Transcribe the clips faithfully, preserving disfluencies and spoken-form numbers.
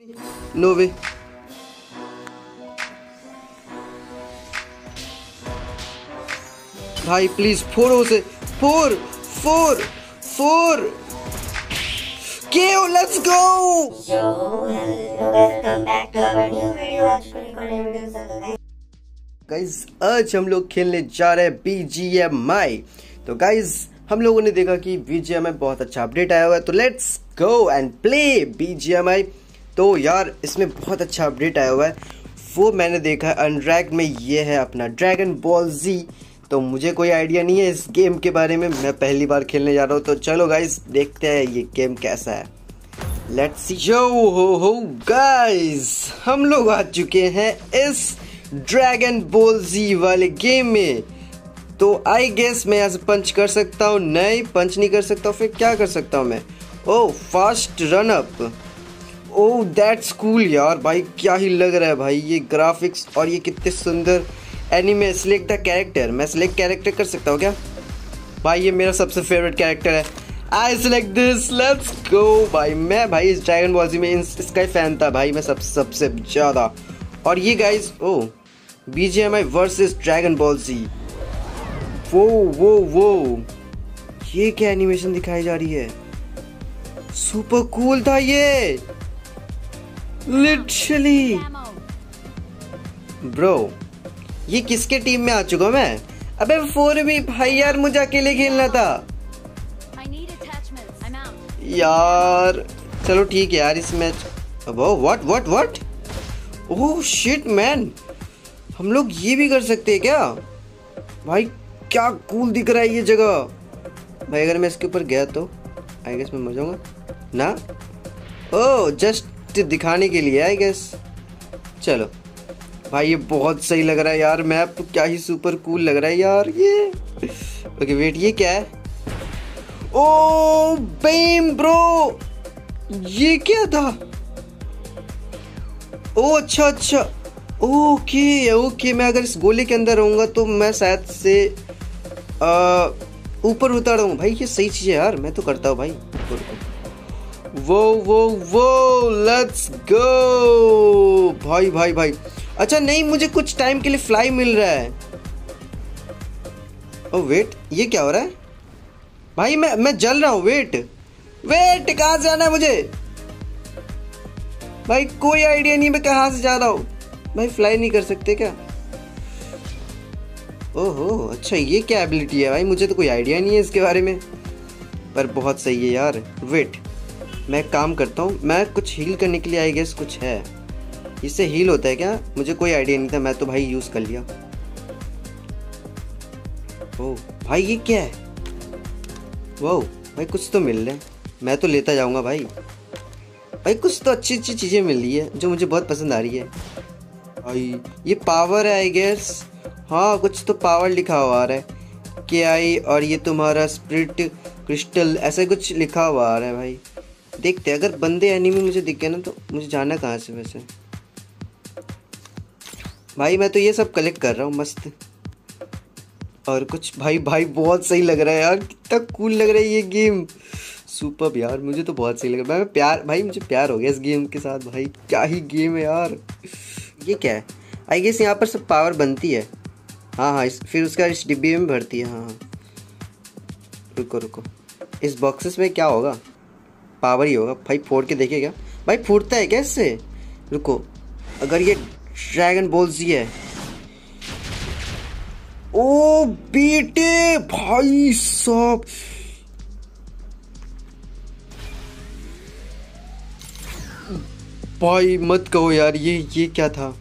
No way. भाई please four हो से four four four KO let's go. Guys आज हम लोग खेलने जा रहे हैं बी जी एम आई। तो गाइज हम लोगों ने देखा कि बी जी एम आई बहुत अच्छा अपडेट आया हुआ है, तो let's go and play B G M I. तो यार इसमें बहुत अच्छा अपडेट आया हुआ है, वो मैंने देखा है अनरैक में। ये है अपना ड्रैगन बॉल जी। तो मुझे कोई आइडिया नहीं है इस गेम के बारे में, मैं पहली बार खेलने जा रहा हूँ। तो चलो गाइस देखते हैं ये गेम कैसा है। Let's see. यो हो हो गाइस, हम लोग आ चुके हैं इस ड्रैगन बॉल जी वाले गेम में। तो आई गेस मैं यहाँ से पंच कर सकता हूँ, नहीं पंच नहीं कर सकता हूँ, फिर क्या कर सकता हूँ मैं? Oh fast run up. Oh that's cool यार, भाई क्या ही लग रहा है भाई ये ग्राफिक्स और ये कितने सुंदर एनिमे। सिलेक्ट द कैरेक्टर, मैं सिलेक्ट कैरेक्टर कर सकता हूँ क्या? भाई ये मेरा सबसे फेवरेट कैरेक्टर है। I select this, let's go. भाई मैं भाई इस ड्रैगन बॉल जी में इसका ही फैन था भाई, मैं सब सबसे ज़्यादा। और ये guys oh B G M I versus Dragon Ball Z. वो वो वो ये क्या एनिमेशन दिखाई जा रही है, सुपर कूल था ये लिटरली। ब्रो ये किसके टीम में आ चुका हूँ मैं? अबे फोर भी भाई यार, मुझे अकेले खेलना था यार। चलो ठीक है यार इस मैच। अब what what what oh shit man, हम लोग ये भी कर सकते हैं क्या? भाई क्या कूल दिख रहा है ये जगह। भाई अगर मैं इसके ऊपर गया तो आई गेस मैं मर जाऊंगा ना। ओह जस्ट दिखाने के लिए आई गेस। चलो भाई ये बहुत सही लग रहा है यार, मैप क्या ही सुपर कूल लग रहा है यार ये। ओके वेट, ये क्या है? ओ बेम ब्रो, ये क्या था? ओ अच्छा अच्छा ओके ओके, मैं अगर इस गोले के अंदर रहूंगा तो मैं शायद से ऊपर उतारूंगा। भाई ये सही चीज है यार, मैं तो करता हूँ भाई। वो वो वो लेट्स गो भाई भाई भाई। अच्छा नहीं, मुझे कुछ टाइम के लिए फ्लाई मिल रहा है। ओ वेट, ये क्या हो रहा है भाई? मैं मैं जल रहा हूँ। वेट वेट, कहाँ से जाना है मुझे? भाई कोई आइडिया नहीं मैं कहाँ से जा रहा हूँ। भाई फ्लाई नहीं कर सकते क्या? ओहो अच्छा, ये क्या एबिलिटी है भाई? मुझे तो कोई आइडिया नहीं है इसके बारे में, पर बहुत सही है यार। वेट मैं एक काम करता हूँ, मैं कुछ हील करने के लिए आई गेस कुछ है। इससे हील होता है क्या? मुझे कोई आइडिया नहीं था, मैं तो भाई यूज़ कर लिया। ओह भाई ये क्या है? वाह भाई कुछ तो मिल रहा है, मैं तो लेता जाऊँगा भाई। भाई कुछ तो अच्छी अच्छी चीज़ें मिल रही है जो मुझे बहुत पसंद आ रही है भाई। ये पावर है आई गेस, हाँ कुछ तो पावर लिखा हुआ आ रहा है के आई, और ये तुम्हारा स्पिरिट क्रिस्टल ऐसा कुछ लिखा हुआ आ रहा है भाई। देखते हैं, अगर बंदे एनिमी मुझे दिख गए ना तो मुझे जाना कहाँ से वैसे? भाई मैं तो ये सब कलेक्ट कर रहा हूँ मस्त। और कुछ भाई भाई बहुत सही लग रहा है यार, कितना कूल लग रहा है ये गेम, सुपर यार। मुझे तो बहुत सही लग रहा है, मैं प्यार भाई मुझे प्यार हो गया इस गेम के साथ। भाई क्या ही गेम है यार। ये क्या है? आई गेस यहाँ पर सब पावर बनती है। हाँ हाँ इस, फिर उसका इस डिब्बे में भरती है। हाँ हाँ रुको रुको, इस बॉक्सेस में क्या होगा? पावर ही होगा भाई, फोड़ के देखिए क्या भाई फूटता है क्या इससे? रुको, अगर ये ड्रैगन बॉल जी है। ओ बेटे भाई साहब, भाई मत कहो यार, ये ये क्या था?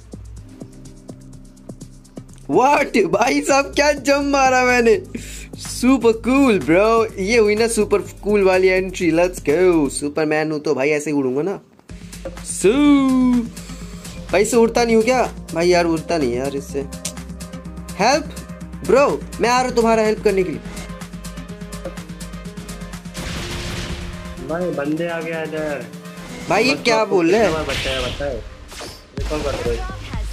व्हाट भाई साहब क्या जम मारा मैंने, सुपर कूल ब्रो। ये हुई ना सुपर कूल वाली एंट्री, लेट्स गो। सुपरमैन हूँ तो भाई ऐसे ही उड़ूंगा ना। सू भाई से उड़ता नहीं हूँ क्या? भाई यार उड़ता नहीं है यार इससे। हेल्प ब्रो, मैं आ रहा हूँ तुम्हारा हेल्प करने के लिए। भाई बंदे आ गया इधर। भाई ये क्या बोल रहे हैं? बताए बताए रिकॉल कर दो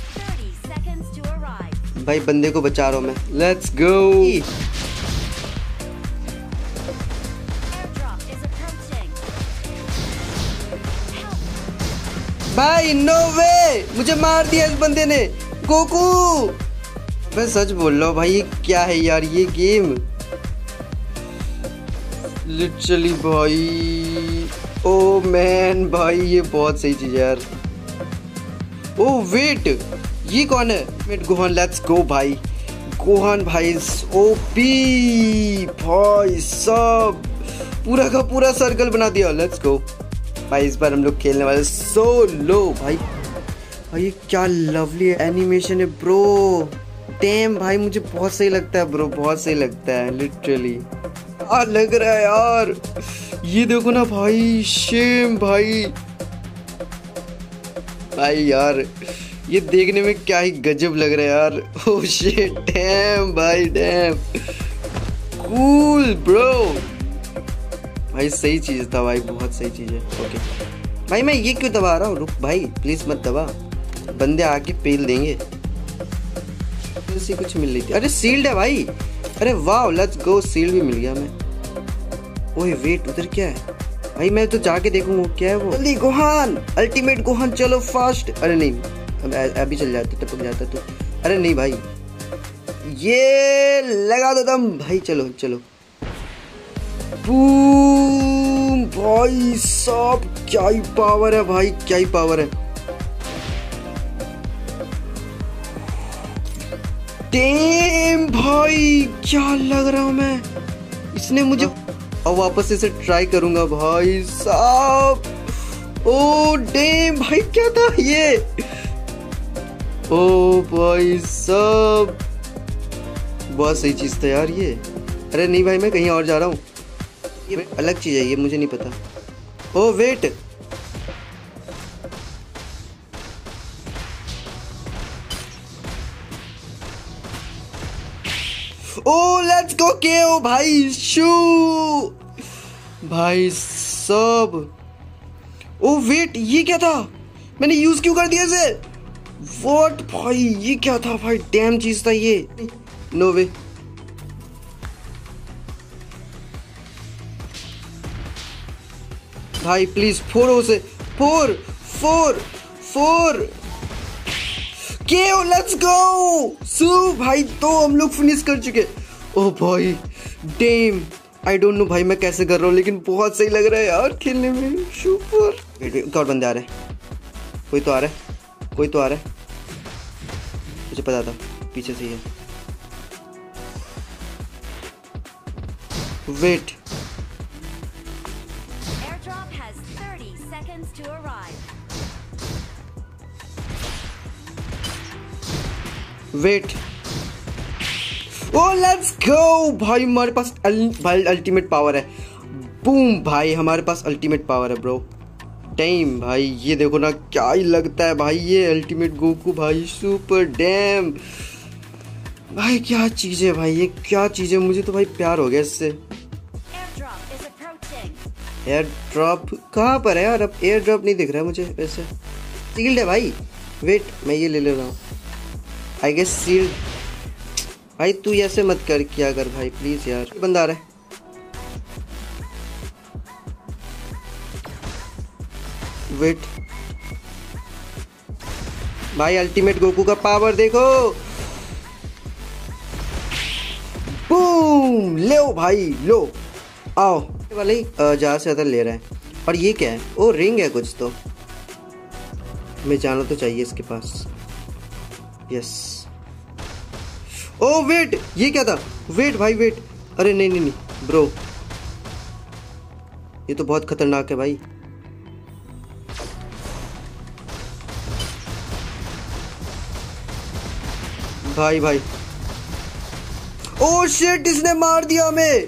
भाई, बंदे को बचा रहा हूँ मैं। Let's go. भाई नो वे, मुझे मार दिया इस बंदे ने। गोकू, मैं सच बोल रहा हूँ भाई, ये क्या है यार ये गेम लिटरली भाई। ओ मैन भाई ये बहुत सही चीज है यार। ओ वेट, ये कौन है? वेट गोहान, लेट्स गो भाई। गोहान भाई ओपी भाई, सब पूरा का पूरा सर्कल बना दिया। लेट्स गो भाई, इस बार हम लोग खेलने वाले सोलो भाई। भाई ये क्या लवली एनिमेशन है ब्रो। डैम भाई, मुझे बहुत सही लगता है ब्रो, बहुत सही लगता है लिटरली। आ लग रहा है यार, ये देखो ना भाई, शेम भाई। भाई यार ये देखने में क्या ही गजब लग रहा है यार। ओह शिट, डैम भाई, डैम कूल ब्रो। भाई सही चीज था भाई, बहुत सही चीज है। ओके भाई, मैं ये क्यों दबा रहा हूँ? रुक भाई प्लीज मत दबा, बंदे आके पेल देंगे। ऐसी कुछ मिल रही थी। अरे सील्ड है भाई, अरे वाह लेट्स गो, सील्ड भी मिल गया हमें। ओए वेट, उधर क्या है भाई? मैं तो जाके देखूंगा क्या है वो। जल्दी गोहान, अल्टीमेट गोहान, चलो फास्ट। अरे नहीं, अभी चल जाता, टपक जाता तो। अरे नहीं भाई, ये लगा दो दम भाई। चलो चलो, बूम भाई साहब, क्या ही पावर है भाई, क्या ही पावर है। डैम भाई, क्या लग रहा हूं मैं। इसने मुझे, और वापस इसे ट्राई करूंगा भाई साहब। ओ डैम भाई, क्या था ये? ओ भाई साहब, बहुत सही चीज था यार ये। अरे नहीं भाई, मैं कहीं और जा रहा हूँ, ये अलग चीज है, ये मुझे नहीं पता। ओ वेट, ओ लेट्स गो केओ भाई, शू भाई सब। ओ वेट, ये क्या था? मैंने यूज क्यों कर दिया इसे? व्हाट भाई, ये क्या था भाई? डैम चीज था ये। नो वे, भाई प्लीज फोर उसे, four four four KO, let's go सू भाई। तो हम लोग फिनिश कर चुके। ओ भाई डैम, आई डोंट नो भाई मैं कैसे कर रहा हूँ, लेकिन बहुत सही लग रहा है यार खेलने में। सुपर। वेट, और बंदे आ रहे हैं, कोई तो आ रहा है, कोई तो आ रहा है, मुझे पता था पीछे से ही है। Wait, wait, oh let's go भाई, हमारे पास अल, भाई अल्टीमेट पावर है। बूम भाई, हमारे पास अल्टीमेट पावर है ब्रो। टाइम भाई, ये देखो ना, क्या ही लगता है भाई ये अल्टीमेट गोकू भाई, सुपर डैम भाई। क्या चीज है भाई, ये क्या चीज है, मुझे तो भाई प्यार हो गया इससे। एयर ड्रॉप कहाँ पर है यार? अब एयर ड्रॉप नहीं दिख रहा है मुझे वैसे। सील्ड है भाई, वेट मैं ये ले ले रहा हूँ, आई गेस सील्ड। भाई तू ऐसे मत कर, क्या कर भाई प्लीज यार। बंदा आ रहा है, वेट भाई, अल्टीमेट गोकू का पावर देखो। बूम, लो भाई लो, आओ वाले ही ज्यादा से ज्यादा ले रहा है। और ये क्या है? ओ रिंग है कुछ, तो मैं जाना तो चाहिए इसके पास। यस। ओ वेट, ये क्या था? वेट भाई वेट, अरे नहीं नहीं नहीं ब्रो, ये तो बहुत खतरनाक है भाई। भाई भाई, ओ शिट, इसने मार दिया हमें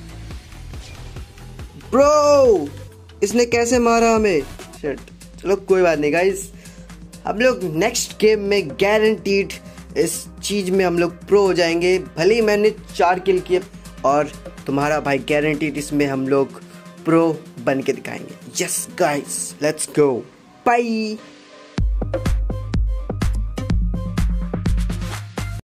ब्रो। इसने कैसे मारा हमें? शिट, चलो कोई बात नहीं गाइस, हम लोग नेक्स्ट गेम में गारंटीड इस चीज में हम लोग प्रो हो जाएंगे। भले ही मैंने चार किल किए, और तुम्हारा भाई गारंटीड इसमें हम लोग प्रो बन के दिखाएंगे। Yes guys, let's go, bye.